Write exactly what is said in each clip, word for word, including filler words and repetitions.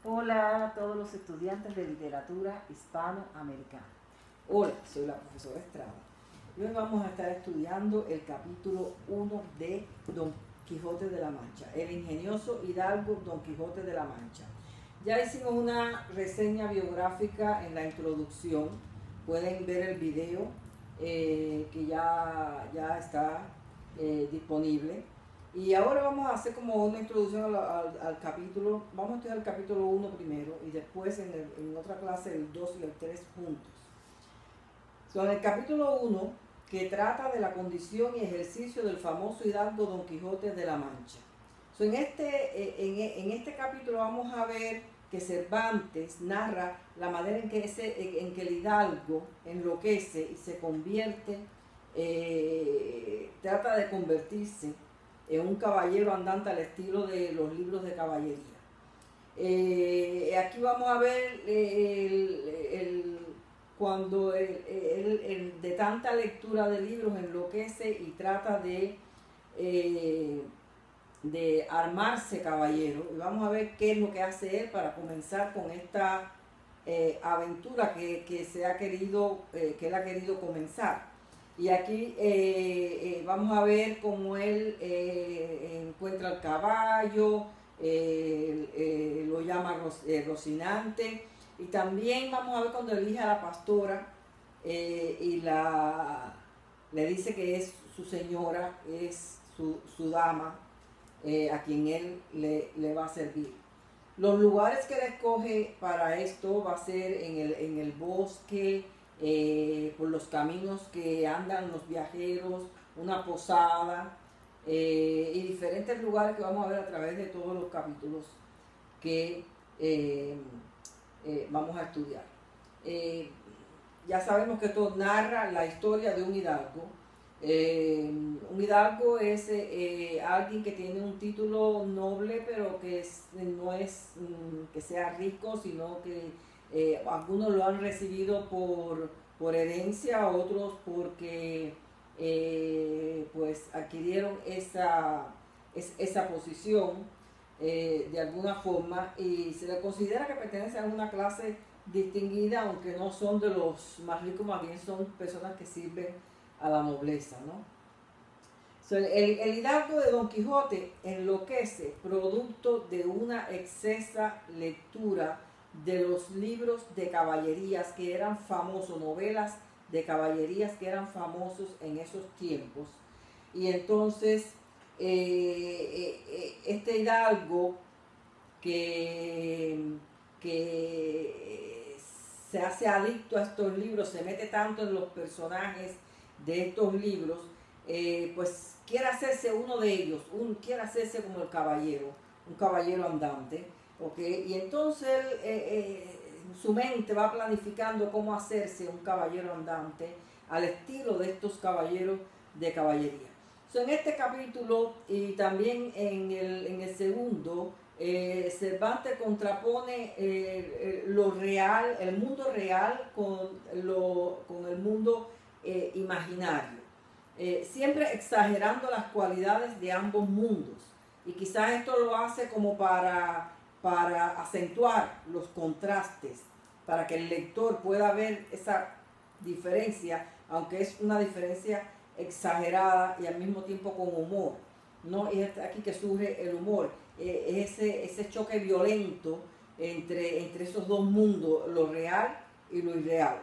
Hola a todos los estudiantes de literatura hispanoamericana. Hola, soy la profesora Estrada y hoy vamos a estar estudiando el capítulo uno de Don Quijote de la Mancha, el ingenioso hidalgo Don Quijote de la Mancha. Ya hicimos una reseña biográfica en la introducción, pueden ver el video eh, que ya, ya está eh, disponible. Y ahora vamos a hacer como una introducción al, al, al capítulo. Vamos a estudiar el capítulo uno primero y después en, el, en otra clase el dos y el tres juntos. So, en el capítulo uno, que trata de la condición y ejercicio del famoso hidalgo Don Quijote de la Mancha. So, en, este, en, en este capítulo vamos a ver que Cervantes narra la manera en que, ese, en que el hidalgo enloquece y se convierte, eh, trata de convertirse en un caballero andante al estilo de los libros de caballería. Eh, aquí vamos a ver el, el, cuando el, el, el, de tanta lectura de libros enloquece y trata de, eh, de armarse caballero. Y vamos a ver qué es lo que hace él para comenzar con esta eh, aventura que, que, se ha querido, eh, que él ha querido comenzar. Y aquí eh, eh, vamos a ver cómo él eh, encuentra el caballo, eh, eh, lo llama eh, Rocinante, y también vamos a ver cuando elige a la pastora eh, y la, le dice que es su señora, es su, su dama, eh, a quien él le, le va a servir. Los lugares que él escoge para esto va a ser en el, en el bosque, Eh, por los caminos que andan los viajeros, una posada eh, y diferentes lugares que vamos a ver a través de todos los capítulos que eh, eh, vamos a estudiar. Eh, ya sabemos que esto narra la historia de un hidalgo. Eh, un hidalgo es eh, alguien que tiene un título noble, pero que es, no es mm, que sea rico, sino que Eh, algunos lo han recibido por, por herencia, otros porque eh, pues adquirieron esa, es, esa posición eh, de alguna forma, y se le considera que pertenece a una clase distinguida, aunque no son de los más ricos, más bien son personas que sirven a la nobleza, ¿no? So, el, el hidalgo de Don Quijote enloquece producto de una excesa lectura de los libros de caballerías que eran famosos, novelas de caballerías que eran famosos en esos tiempos. Y entonces eh, eh, este hidalgo que, que se hace adicto a estos libros, se mete tanto en los personajes de estos libros, eh, pues quiere hacerse uno de ellos, un, quiere hacerse como el caballero, un caballero andante. Okay. Y entonces él, eh, eh, su mente va planificando cómo hacerse un caballero andante al estilo de estos caballeros de caballería. So, en este capítulo y también en el, en el segundo, eh, Cervantes contrapone eh, eh, lo real, el mundo real con, lo, con el mundo eh, imaginario, eh, siempre exagerando las cualidades de ambos mundos. Y quizás esto lo hace como para para acentuar los contrastes, para que el lector pueda ver esa diferencia, aunque es una diferencia exagerada y al mismo tiempo con humor, ¿no? Y es aquí que surge el humor, eh, ese, ese choque violento entre, entre esos dos mundos, lo real y lo irreal,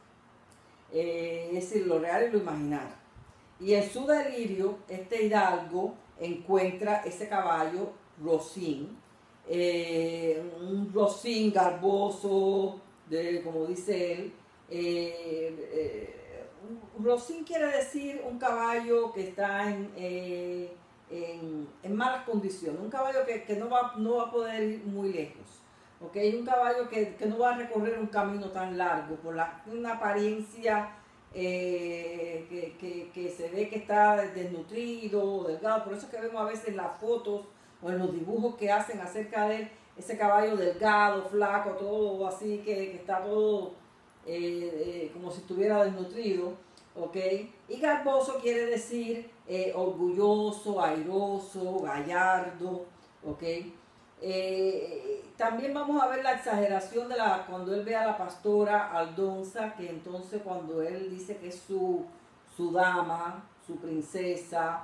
eh, es decir, lo real y lo imaginario. Y en su delirio, este hidalgo encuentra ese caballo Rocín, Eh, un rocín garboso, de, como dice él. Eh, eh, un rocín quiere decir un caballo que está en, eh, en, en malas condiciones, un caballo que, que no, va, no va a poder ir muy lejos, ¿okay? Un caballo que, que no va a recorrer un camino tan largo, por la, una apariencia eh, que, que, que se ve que está desnutrido, delgado. Por eso es que vemos a veces las fotos o en los dibujos que hacen acerca de él, ese caballo delgado, flaco, todo así, que, que está todo eh, eh, como si estuviera desnutrido, ¿ok? Y garboso quiere decir eh, orgulloso, airoso, gallardo, ¿ok? Eh, también vamos a ver la exageración de la cuando él ve a la pastora Aldonza, que entonces cuando él dice que es su, su dama, su princesa,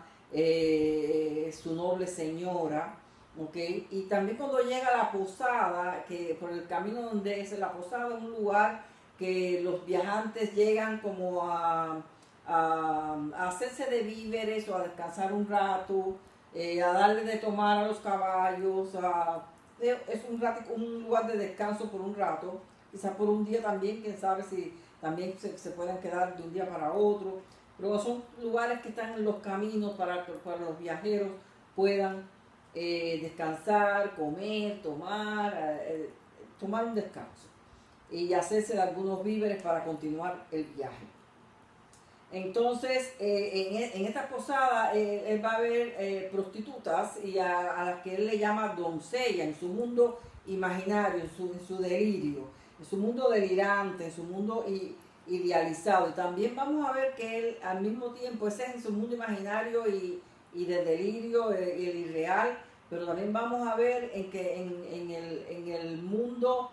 eh, su noble señora, ¿ok? Y también cuando llega a la posada, que por el camino donde es la posada, es un lugar que los viajantes llegan como a, a, a hacerse de víveres o a descansar un rato, eh, a darle de tomar a los caballos, a, es un, rato, un lugar de descanso por un rato, quizás por un día también, quién sabe si también se, se pueden quedar de un día para otro, pero son lugares que están en los caminos para que para los viajeros puedan eh, descansar, comer, tomar, eh, tomar un descanso y hacerse de algunos víveres para continuar el viaje. Entonces, eh, en, en esta posada, eh, él va a ver eh, prostitutas y a, a las que él le llama doncella en su mundo imaginario, en su, en su delirio, en su mundo delirante, en su mundo i, idealizado. Y también vamos a ver que él, al mismo tiempo, ese es en su mundo imaginario y, y de delirio, eh, y el irreal, pero también vamos a ver en que en, en, el, en el mundo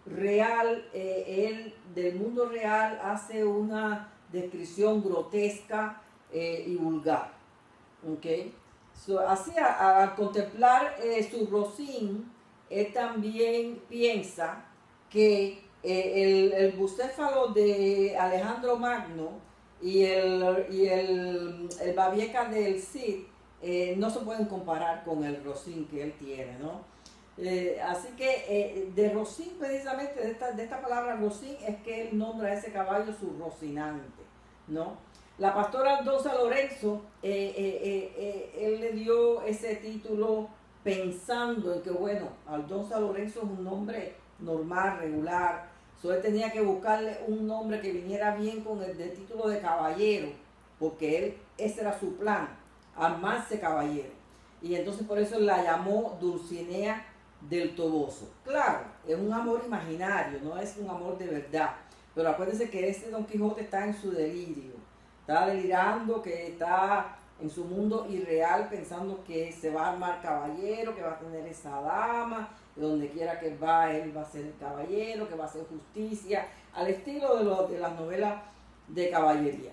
real, eh, él del mundo real hace una descripción grotesca eh, y vulgar. ¿Okay? So, así, al contemplar eh, su rocín, él también piensa que eh, el, el bucéfalo de Alejandro Magno y el, y el, el Babieca del Cid eh, no se pueden comparar con el rocín que él tiene, ¿no? Eh, así que eh, de rocín, precisamente de esta, de esta palabra rocín, es que él nombra a ese caballo su rocinante, ¿no? La pastora Aldonza Lorenzo, eh, eh, eh, eh, él le dio ese título pensando en que, bueno, Aldonza Lorenzo es un nombre normal, regular, so él tenía que buscarle un nombre que viniera bien con el de título de caballero, porque él, ese era su plan, armarse caballero. Y entonces por eso la llamó Dulcinea del Toboso. Claro, es un amor imaginario, no es un amor de verdad. Pero acuérdense que este Don Quijote está en su delirio, está delirando, que está en su mundo irreal, pensando que se va a armar caballero, que va a tener esa dama, de donde quiera que va, él va a ser el caballero, que va a hacer justicia, al estilo de, lo, de las novelas de caballería.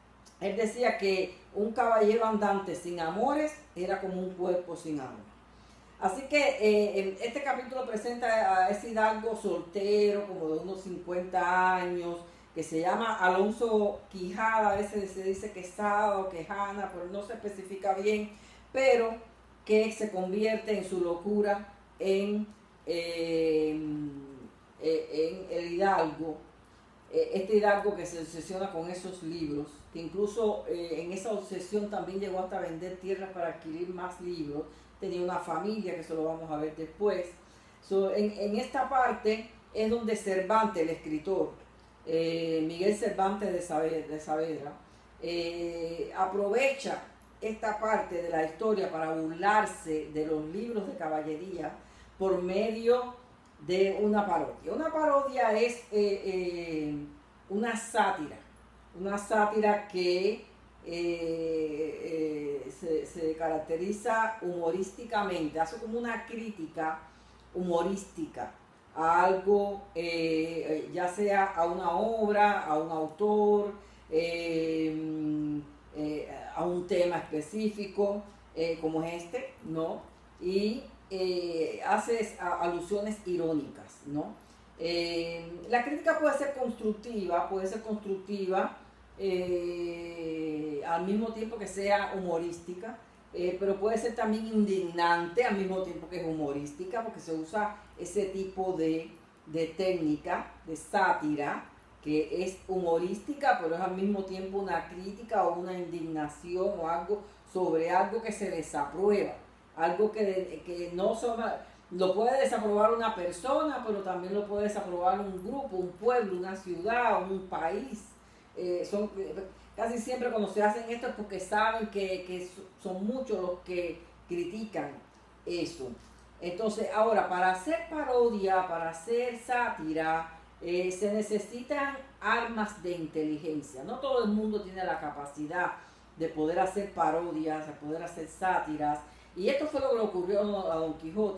Él decía que un caballero andante sin amores era como un cuerpo sin alma. Así que eh, este capítulo presenta a ese hidalgo soltero, como de unos cincuenta años, que se llama Alonso Quijada, a veces se dice Quesada o Quejana, pero no se especifica bien, pero que se convierte en su locura en, eh, en el hidalgo, este hidalgo que se obsesiona con esos libros, que incluso eh, en esa obsesión también llegó hasta vender tierras para adquirir más libros, tenía una familia, que eso lo vamos a ver después. So, en, en esta parte es donde Cervantes, el escritor, eh, Miguel Cervantes de Saavedra, de Saavedra eh, aprovecha esta parte de la historia para burlarse de los libros de caballería por medio de una parodia. Una parodia es eh, eh, una sátira, una sátira que eh, eh, se, se caracteriza humorísticamente, hace como una crítica humorística a algo, eh, ya sea a una obra, a un autor, eh, eh, a un tema específico, eh, como es este, ¿no? Y eh, hace alusiones irónicas, ¿no? Eh, la crítica puede ser constructiva, puede ser constructiva, eh, al mismo tiempo que sea humorística, eh, pero puede ser también indignante al mismo tiempo que es humorística, porque se usa ese tipo de, de técnica, de sátira, que es humorística, pero es al mismo tiempo una crítica o una indignación o algo sobre algo que se desaprueba, algo que, que no son, lo puede desaprobar una persona, pero también lo puede desaprobar un grupo, un pueblo, una ciudad, un país. Eh, son, casi siempre cuando se hacen esto es porque saben que, que son muchos los que critican eso. Entonces, ahora, para hacer parodia, para hacer sátira, eh, se necesitan armas de inteligencia. No todo el mundo tiene la capacidad de poder hacer parodias, de poder hacer sátiras. Y esto fue lo que le ocurrió a Don Quijote,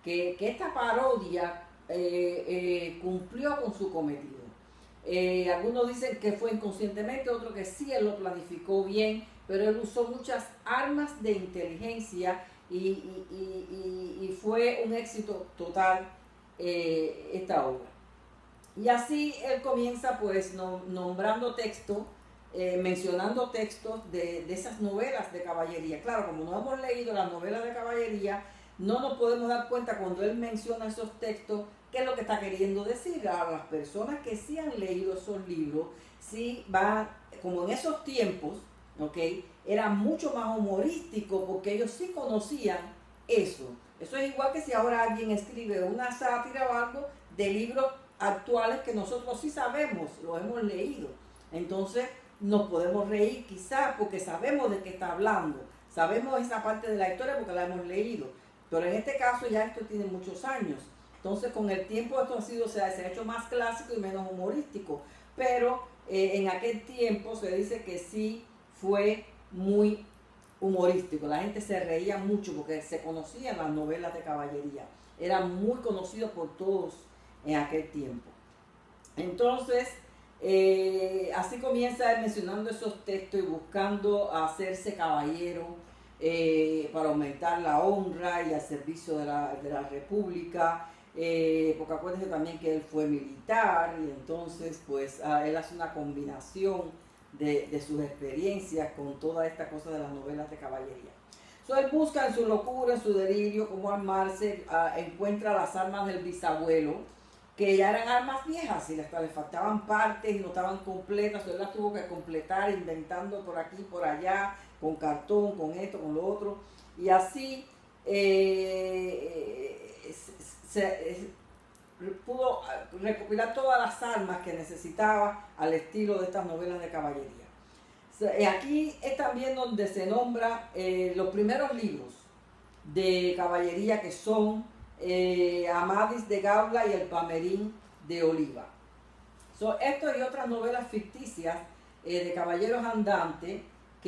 que, que esta parodia eh, eh, cumplió con su cometido. Eh, algunos dicen que fue inconscientemente, otros que sí, él lo planificó bien, pero él usó muchas armas de inteligencia y, y, y, y fue un éxito total eh, esta obra. Y así él comienza pues no, nombrando textos, eh, mencionando textos de, de esas novelas de caballería. Claro, como no hemos leído las novelas de caballería, no nos podemos dar cuenta cuando él menciona esos textos qué es lo que está queriendo decir. A las personas que sí han leído esos libros, sí va, como en esos tiempos, ¿ok? Era mucho más humorístico porque ellos sí conocían eso. Eso es igual que si ahora alguien escribe una sátira o algo de libros actuales que nosotros sí sabemos, lo hemos leído. Entonces nos podemos reír quizás porque sabemos de qué está hablando. Sabemos esa parte de la historia porque la hemos leído. Pero en este caso ya esto tiene muchos años. Entonces con el tiempo esto ha sido, se ha, se ha hecho más clásico y menos humorístico. Pero eh, en aquel tiempo se dice que sí fue muy humorístico. La gente se reía mucho porque se conocían las novelas de caballería. Era muy conocido por todos en aquel tiempo. Entonces, eh, así comienza él mencionando esos textos y buscando hacerse caballero eh, para aumentar la honra y al servicio de la, de la república. Eh, porque acuérdense también que él fue militar y entonces pues ah, él hace una combinación de, de sus experiencias con toda esta cosa de las novelas de caballería. So, él busca en su locura, en su delirio, cómo armarse, ah, encuentra las armas del bisabuelo, que ya eran armas viejas y hasta le faltaban partes y no estaban completas, so, él las tuvo que completar inventando por aquí, por allá, con cartón, con esto, con lo otro, y así eh, se, se, pudo recopilar todas las armas que necesitaba al estilo de estas novelas de caballería. Aquí es también donde se nombra eh, los primeros libros de caballería, que son eh, Amadís de Gaula y el Palmerín de Oliva. So, esto y otras novelas ficticias eh, de caballeros andantes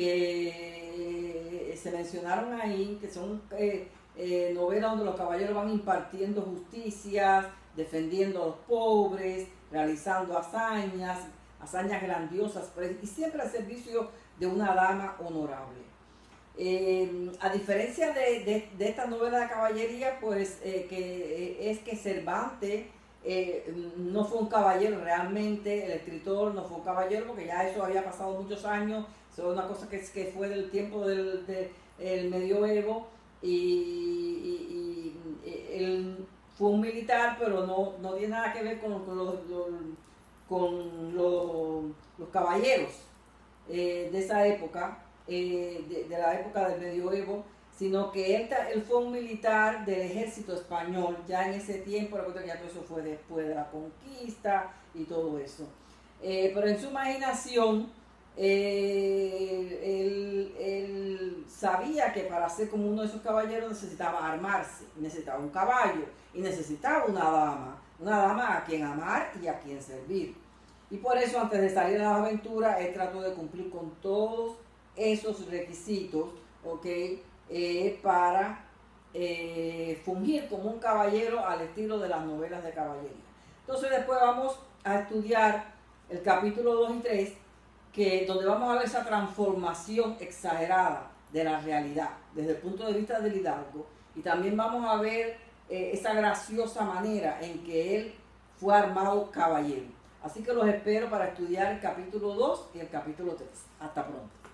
que se mencionaron ahí, que son eh, eh, novelas donde los caballeros van impartiendo justicias, defendiendo a los pobres, realizando hazañas, hazañas grandiosas, y siempre al servicio de una dama honorable. Eh, a diferencia de, de, de esta novela de caballería, pues eh, que eh, es que Cervantes eh, no fue un caballero realmente, el escritor no fue un caballero, porque ya eso había pasado muchos años, eso es una cosa que, que fue del tiempo del, del el medioevo, y, y, y él fue un militar, pero no, no tiene nada que ver con, con, los, los, con los, los caballeros eh, de esa época. Eh, de, de la época del medioevo, sino que él, él fue un militar del ejército español ya en ese tiempo. Recuerda que ya todo eso fue después de la conquista y todo eso, eh, pero en su imaginación eh, él, él sabía que para ser como uno de esos caballeros necesitaba armarse, necesitaba un caballo y necesitaba una dama, una dama a quien amar y a quien servir, y por eso antes de salir a la aventura él trató de cumplir con todos esos requisitos, ¿ok? Eh, para eh, fungir como un caballero al estilo de las novelas de caballería. Entonces después vamos a estudiar el capítulo dos y tres, que, donde vamos a ver esa transformación exagerada de la realidad desde el punto de vista del hidalgo, y también vamos a ver eh, esa graciosa manera en que él fue armado caballero. Así que los espero para estudiar el capítulo dos y el capítulo tres. Hasta pronto.